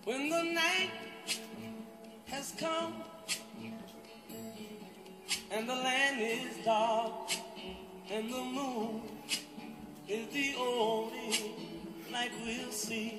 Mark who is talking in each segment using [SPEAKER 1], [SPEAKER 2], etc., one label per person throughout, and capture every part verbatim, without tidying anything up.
[SPEAKER 1] When the night has come and the land is dark and the moon is the only light we'll see.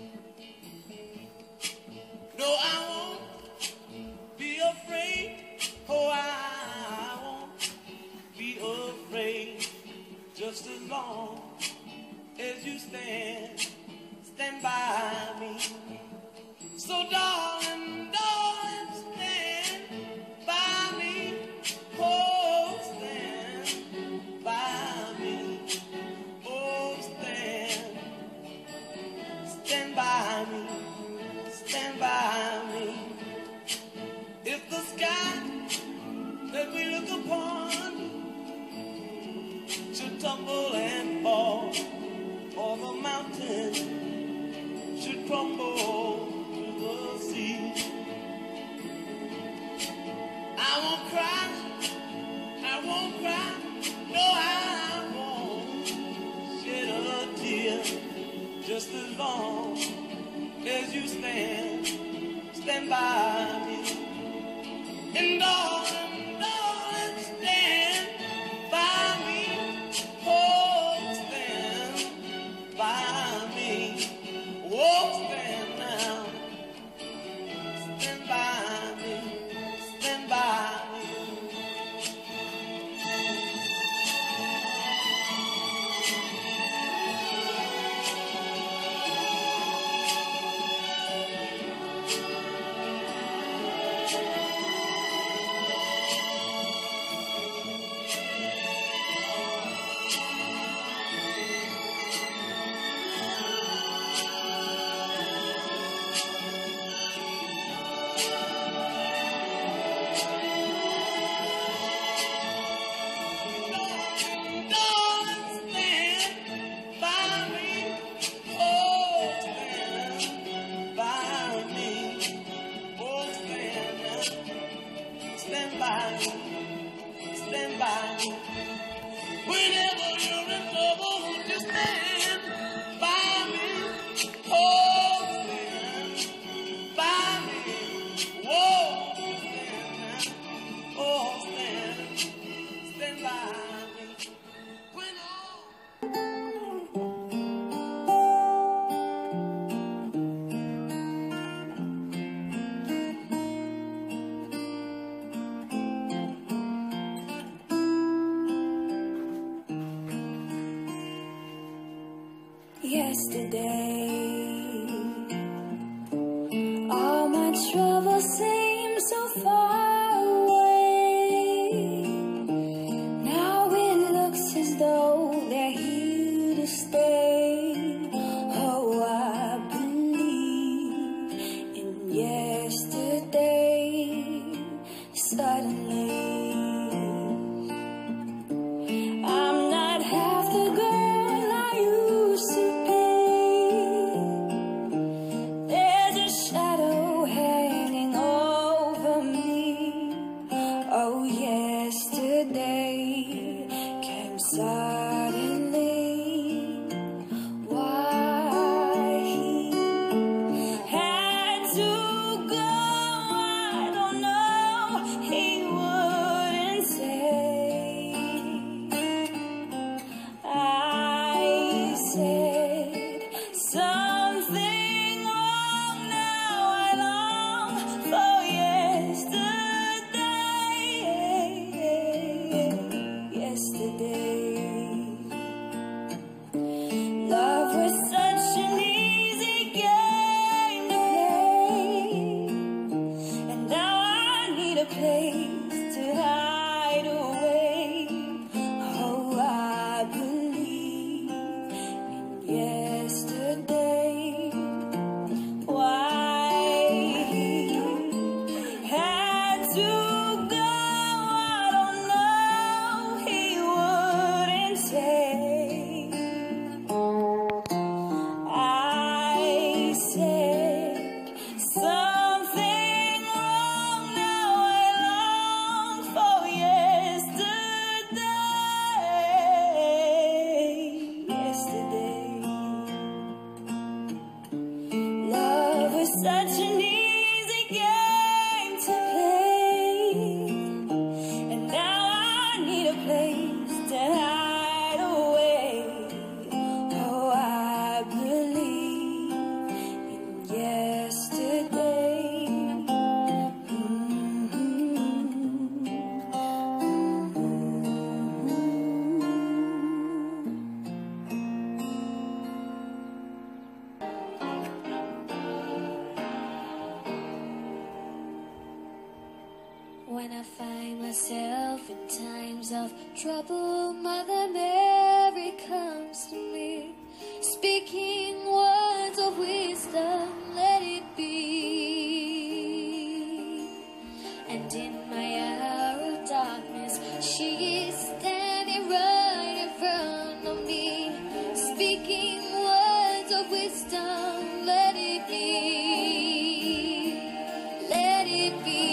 [SPEAKER 1] No, I won't be afraid. Oh, I won't be afraid. Just as long as you stand, stand by me. So darling, darling, stand by me. Oh, stand by me. Oh, stand, stand by me. Stand by me. If the sky that we look upon should tumble and fall, or the mountain should crumble to the sea, I won't cry, I won't cry, no, I won't shed a tear. Just as long as you stand, stand by me. And darling, darling, stand by me. Oh, stand by me. Oh, stand now. Stand by me. Stand by me. Stand by me, stand by me. Whenever you're in trouble, just stand by me. Oh, stand by me. Whoa, stand now. Oh, stand, stand by me. When all
[SPEAKER 2] yesterday, all my troubles seem so far away. Now it looks as though they're here to stay. Oh, I believe in yesterday. Suddenly, I'm not half the girl I used to be. such an easy game to play, and now I need a place to hide away. Oh, I believe in yesterday. When I find myself in times of trouble, Mother Mary comes to me, speaking words of wisdom, let it be. And in my hour of darkness, she is standing right in front of me, speaking words of wisdom, let it be. Let it be.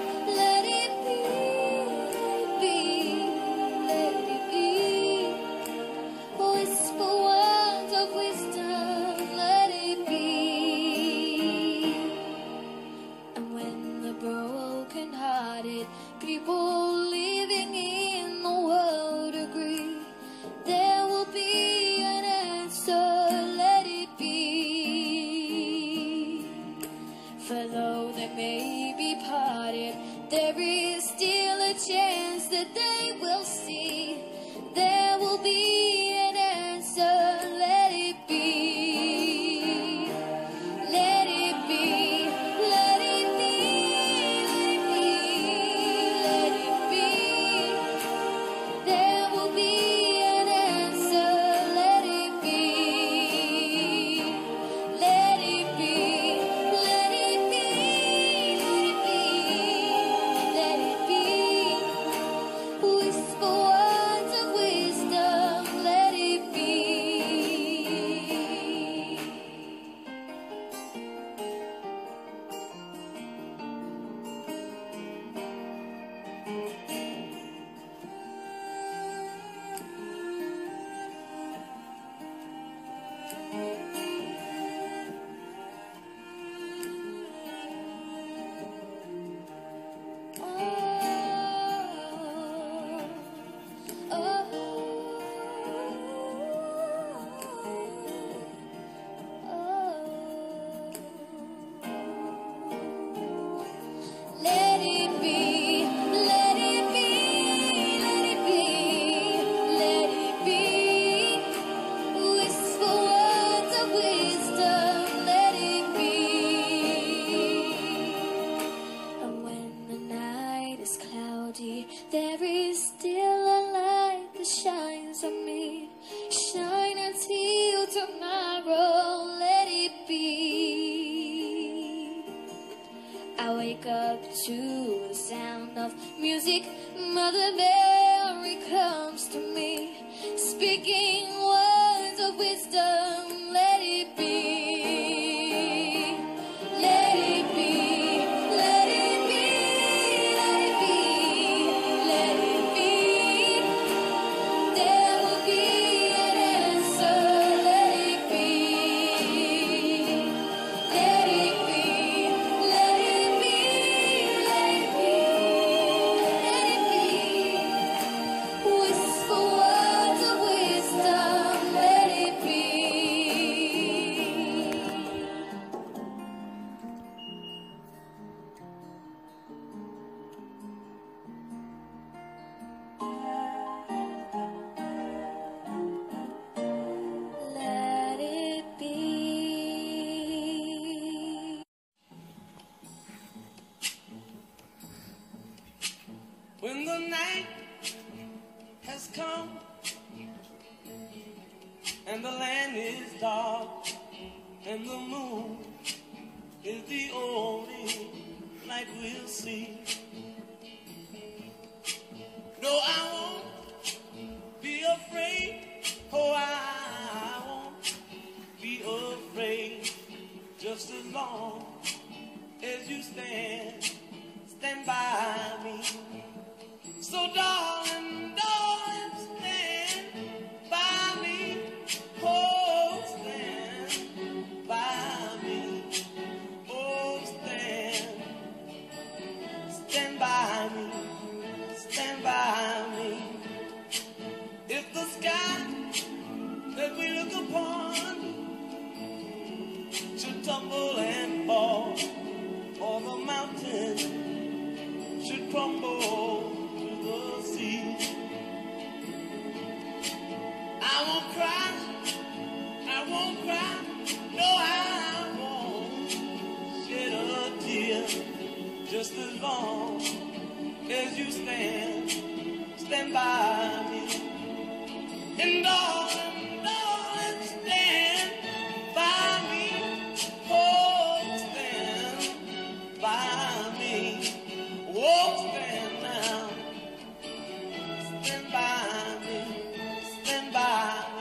[SPEAKER 2] People living in the world agree there will be an answer, let it be. For though they may be parted, there is still a chance that they will see. There will be an answer, let it be. Let it be, let it be. There is still a light that shines on me. Shine until tomorrow, let it be. I wake up to the sound of music. Mother Mary comes to me, speaking words of wisdom, let it be. Let it be.
[SPEAKER 1] When the night has come and the land is dark and the moon is the only light we'll see, no, I won't be afraid. Oh, I won't be afraid. Just as long as you stand, stand by me. So darling, darling, stand by me. Oh, stand by me. Oh, stumble and fall, or the mountain should crumble to the sea. I won't cry, I won't cry, no I won't shed a tear, just as long as you stand, stand by me. And darling, darling, stand by me, oh, stand by me, oh, stand now, stand by me, stand by me.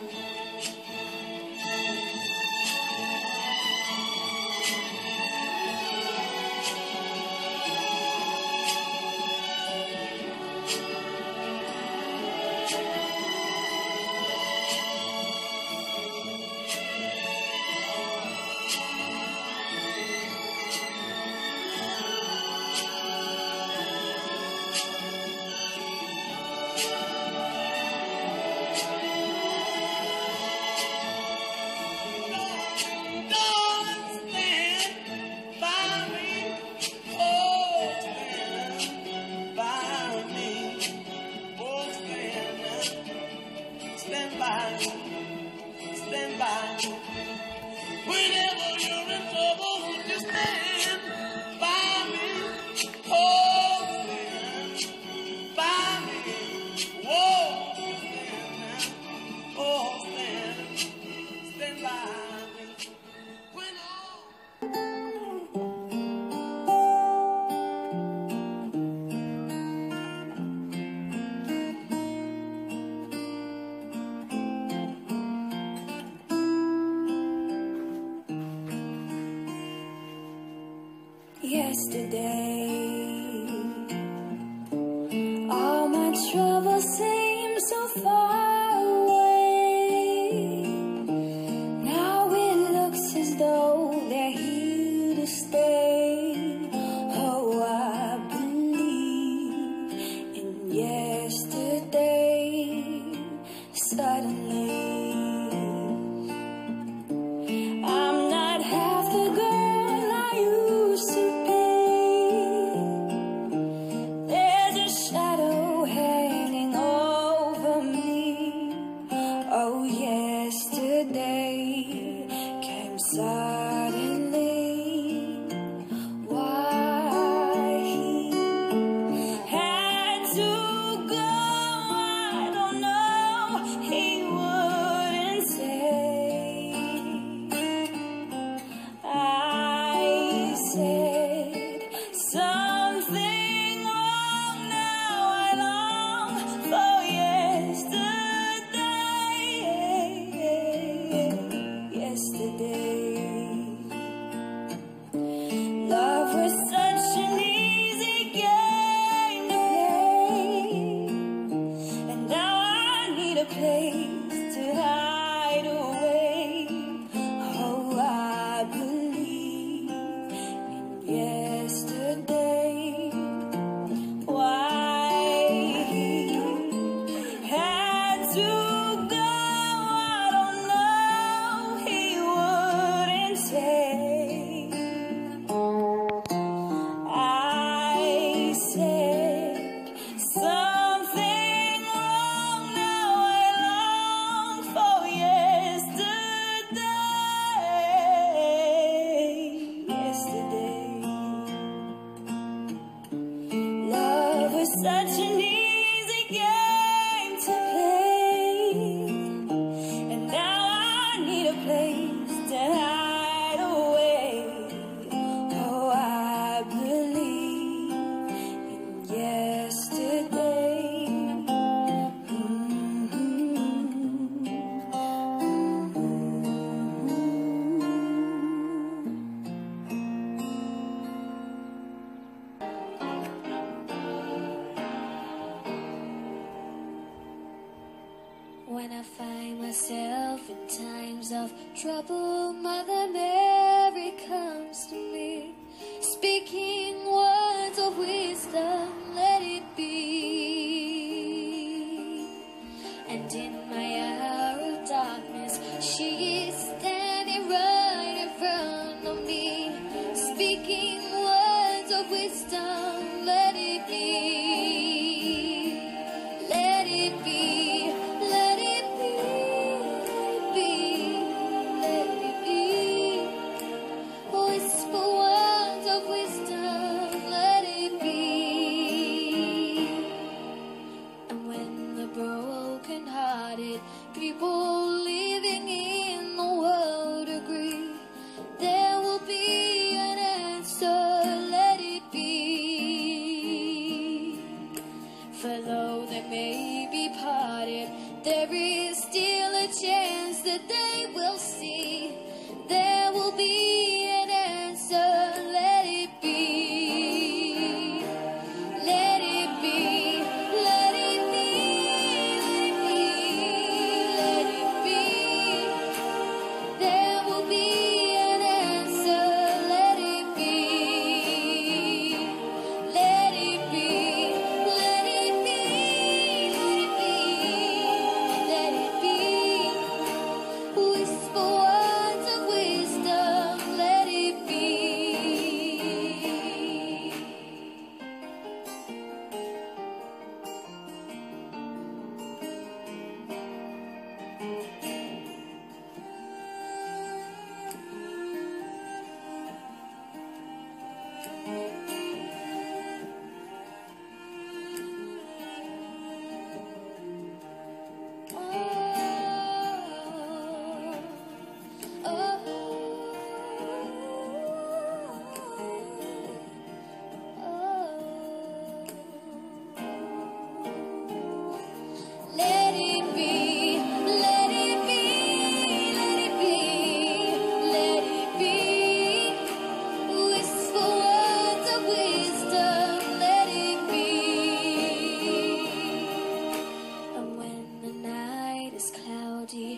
[SPEAKER 2] Yesterday, all my troubles seem so far away. Now it looks as though they're here to stay. Oh, I believe in yesterday. Suddenly, I'm not half the girl I used to be. There's a shadow hanging over me. Oh, yesterday came suddenly. Why he had to go, I don't know. He wouldn't say. I said something wrong. Now I long for yesterday. Yesterday, love was such an easy game to play, and now I need a place to hide away. Oh, I believe in yesterday. Why he had to go, I don't know. He wouldn't say. I said something wrong. Now I long for yesterday. Yesterday, love was such an easy game to play, and now I need a place to hide away. Oh, I believe in yesterday.
[SPEAKER 3] When I find myself in times of trouble, Mother Mary comes to me, speaking words of wisdom, let it be. And in my hour of darkness, she is standing right in front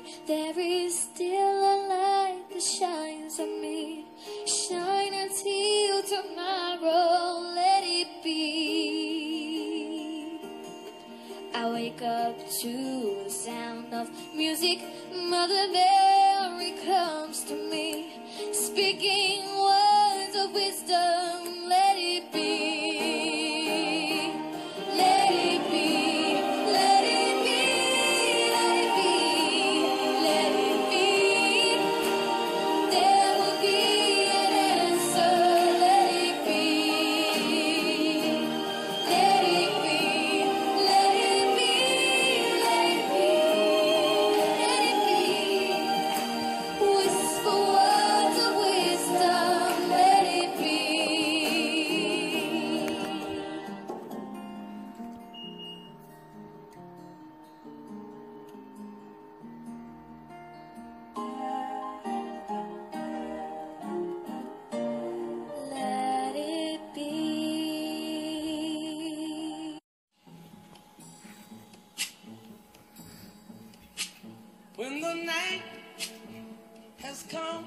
[SPEAKER 2] day, there is still a light that shines on me. Shine until tomorrow, let it be. I wake up to the sound of music. Mother Mary comes to me, speaking words of wisdom. Let it be. Let it be. Let it be. Let it be. Let it be. There will be an answer. Let it be. Let it be. Let it be. Let it be. Let it be. Whisper words of wisdom. Let it be. Let it be.
[SPEAKER 1] When the night has come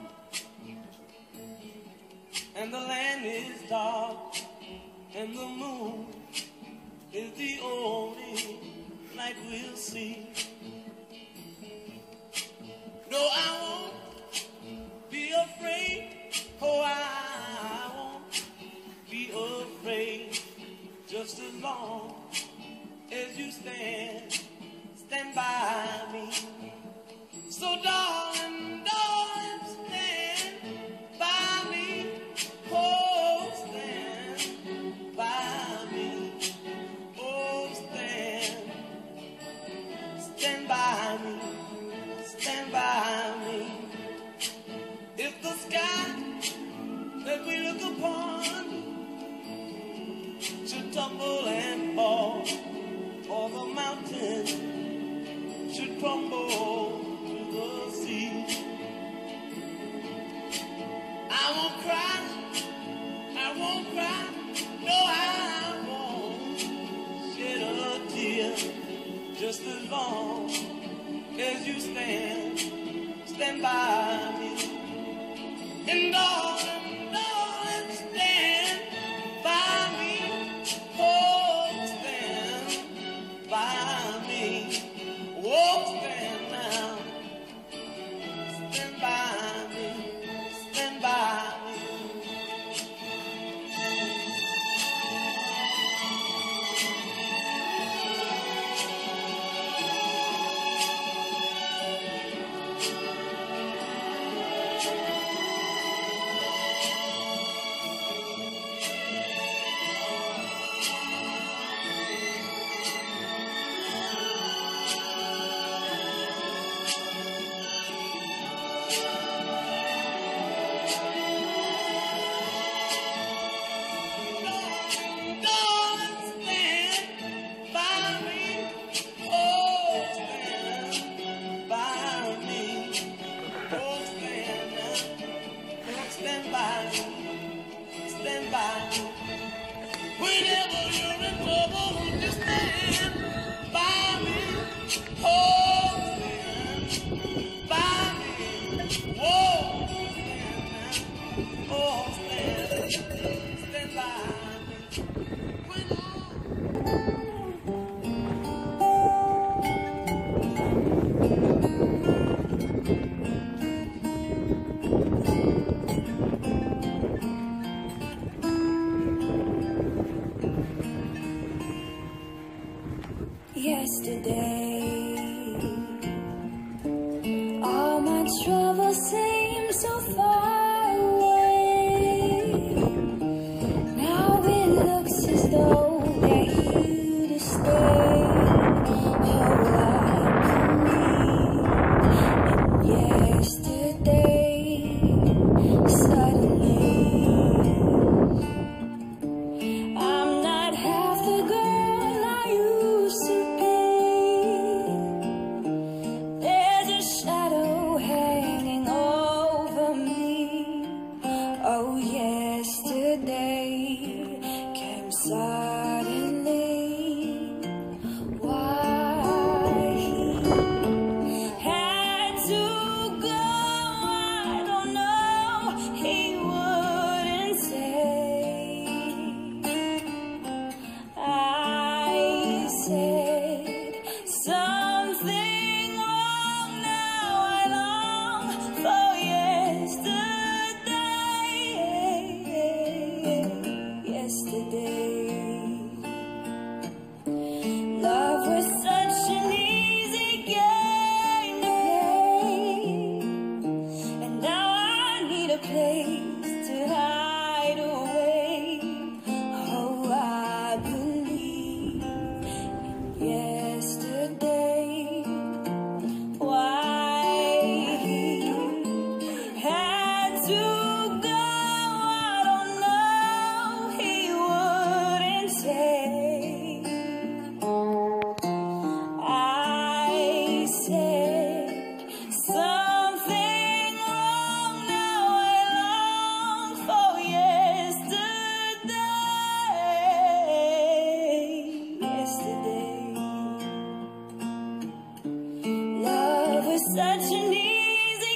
[SPEAKER 1] and the land is dark and the moon is the only light we'll see. No, I won't be afraid. Oh, I won't be afraid. Just as long as you stand, stand by me. So darling, darling, stand by me. Oh, stand by me. Oh, stand, stand by me. Stand by me. If the sky that we look upon should tumble and fall, or the mountain should crumble to the sea, I won't cry, I won't cry, no, I won't shed a tear. Just as long as you stand, stand by me. And darling, darling, stand by me. Oh, stand by me. Oh, stand now. Stand by me. Stand by me. Whenever you're in trouble, just stand by me. Oh, stand by me. Whoa, stand now. Oh, stand, stand by me. When
[SPEAKER 3] yesterday, all my troubles seem so far away. Now it looks as though they're here to stay. Oh, like me. And yesterday, suddenly, I'm not half the girl I used to be. There's a shadow hanging over me. Oh, yesterday came suddenly. Why he had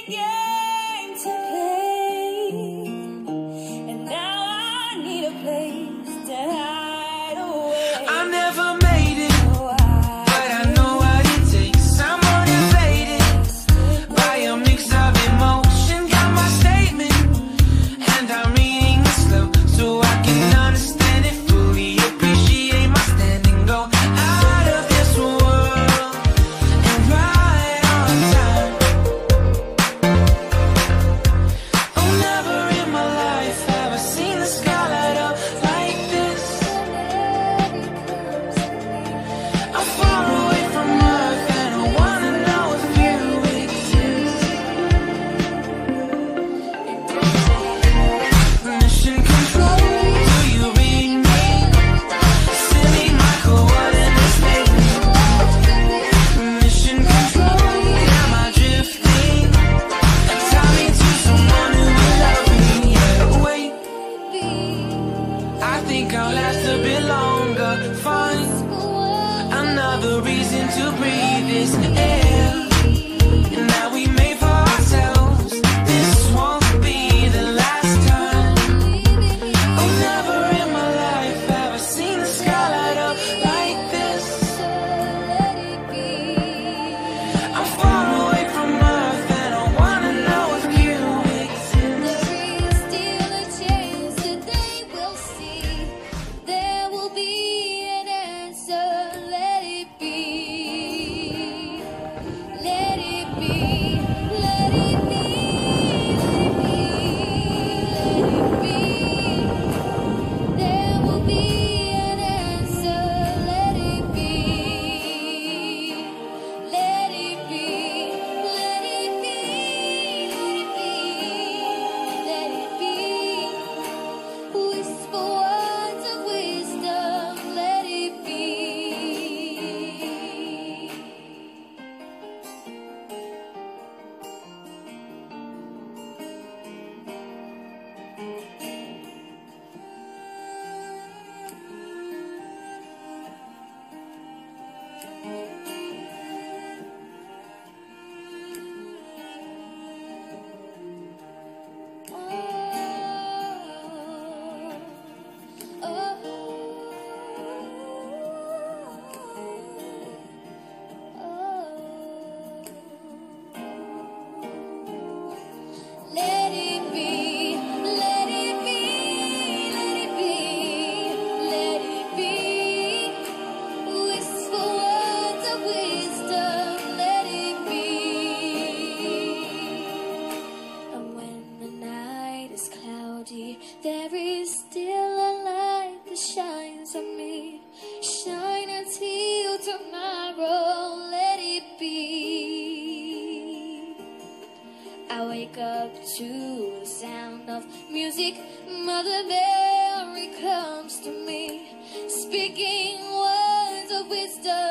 [SPEAKER 3] game to play, and now I need a place to hide away.
[SPEAKER 1] I never made it, but I know what it takes. I'm motivated by a mix of emotion. Got my statement, and I'm reading it slow so I can understand it fully. Appreciate my standing, go out of this world and right on time. Oh, never in my life have I seen the sky light up like this. I'm far away from Earth and I wanna know if you exist. Mission control, do you read me? Send me my coordinates, baby. Mission control, am I drifting? Tie me to someone who will love me. Yeah, wait, I think I'll last a bit longer. Find another reason to breathe this air. And that we made for ourselves. This won't be the last time. Oh, never in my life have I seen the sky light up like this. I'm far away from Earth and I wanna know if you exist.
[SPEAKER 2] There is still a chance that they will see. There will be an answer. Let it be. Let it be. Let it be. Let it be. Let it be. There will be an answer. Let it be. Let it be. Let it be. Let it be. Let it be. Whisper words of wisdom. Let it be. Let it be, let it be, let it be, let it be. Whisper words of wisdom, let it be. And when the night is cloudy, there is still a light that shines on me. Shine until tomorrow, let it be. I wake up to the sound of music. Mother Mary comes to me, speaking words of wisdom.